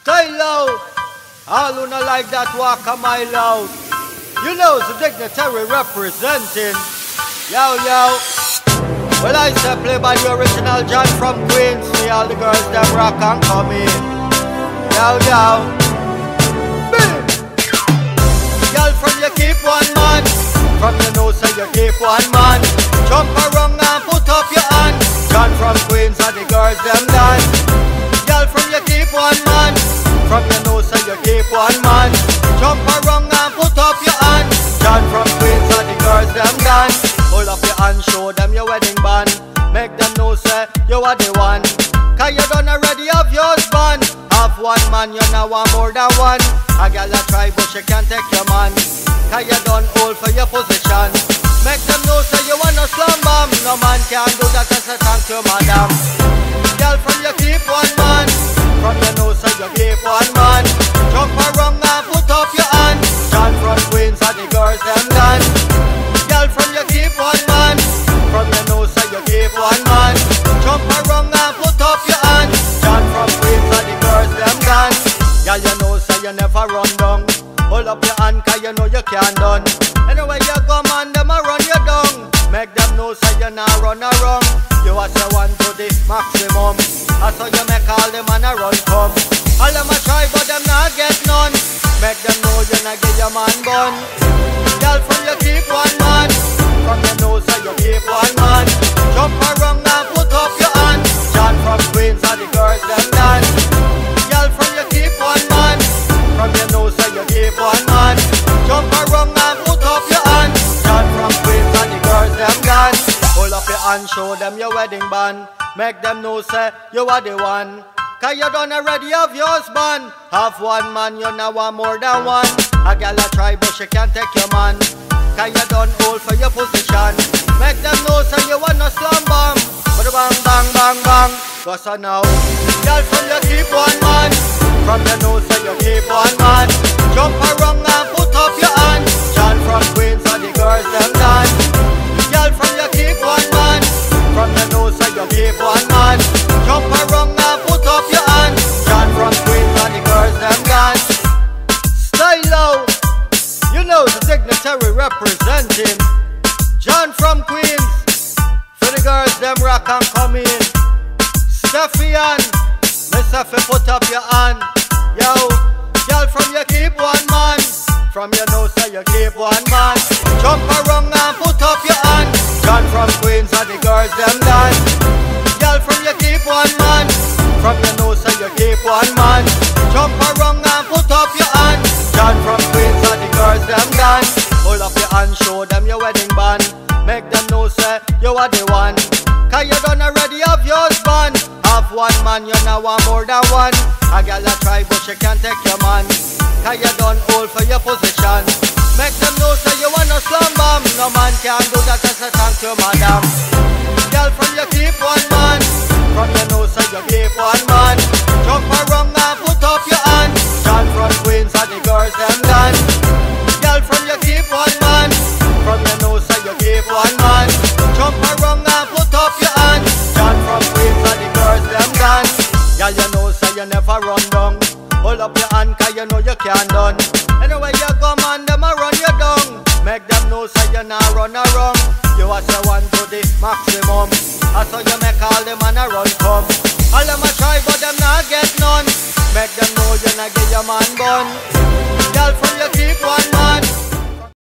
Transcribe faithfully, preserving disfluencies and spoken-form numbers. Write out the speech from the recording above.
Stay loud. All who not like that walk a mile out. You know the dignitary representing. Yo, yo. Well, I say play by the original John from Queens. See all the girls them rock and come in. Yo, yo. Boom. Girl from you keep one man. From your nose say you keep one man. Jump around and put up your hand. John from Queens and the girls them dance. Girl from you keep one man. From your nose say you keep one man. Jump around and put up your hand. John from Queens and the girls them dance. Hold up your hand, show them your wedding band. Make them know say you are the one. Cause you done already have your husband. Have one man, you now want more than one. A girl a try but she can't take your man. Cause you done old for your position. Make them know say you want no slum bomb. No man can do that as a thank you madam. Girl from you keep one man. From your nose say you keep one man. Jump around and put up your hand. John from Queens and the girls them dance. Girl from you keep one man. From your nose say you keep one man. Jump around and put up your hand. John from Queens and the girls them dance. Girl you know say you never run down. Hold up your hand cause you know you can't done. Anyway you come and them a run you down. Make them know say you not run around. You a say one to the maximum. That's how you make all them man a run come. All them a try but them not get none. Make them know you not get your man bun. Girl from you keep one man. From your nose say you keep one man. Jump around and put up your hand. John from Queens and the girls them dance. Girl from you keep one man. From your nose say you keep one man. Jump around and put up your hand. John from Queens and the girls them dance. Hold up your hand, show them your wedding band. Make them know say you are the one. Cause you done already have your husband. Have one man, you now want more than one. A girl a try but she can't take your man. Cause you done old for your position. Make them know say you want no slum bomb. But bang bang bang bang. Go so now. Girl from you keep one man. From your nose say you keep one man. Jump around and put up your hand. John from Queens and the girls them dance. Girl from you keep one man. From your nose say you keep one man. Jump around and put up your hand. John from Queens and the girls them dance. Stay low. You know the dignitary representing. John from Queens. For the girls them rock and come in. Steffian, Mister F put up your hand. Yo, girl from you keep one man. From your nose say you keep one man. Jump around and put up your hand. John from Queens and the girls them dance. Girl from you keep one man. From your nose say you keep one man. Jump around and put up your hand. John from Queens and the girls them dance. Hold up your hand, show them your wedding band. Make them know say you are the one. Cause you done already have your husband. Have one man, you now want more than one. A girl a try but she can't take your man. Cause you done old for your position. Make them know say you want no slum bomb. No man can do that as a thank you madam. Girl from you keep one man. From your nose say you keep one man. Jump around and put up your hand. John from Queens and the girls them dance. Girl from you keep one man. From your nose say you keep one man. Jump around and put up your hand. John from Queens and the girls them dance. Girl you know say you never run down. Hold up your hand cause you know you can't done. Anyway you come and them a run you down. Make them know say you not run around. You a say one to the maximum. That's how you make all them man a run come. All them a try but them not get none. Make them know you not get your man bun. Girl from you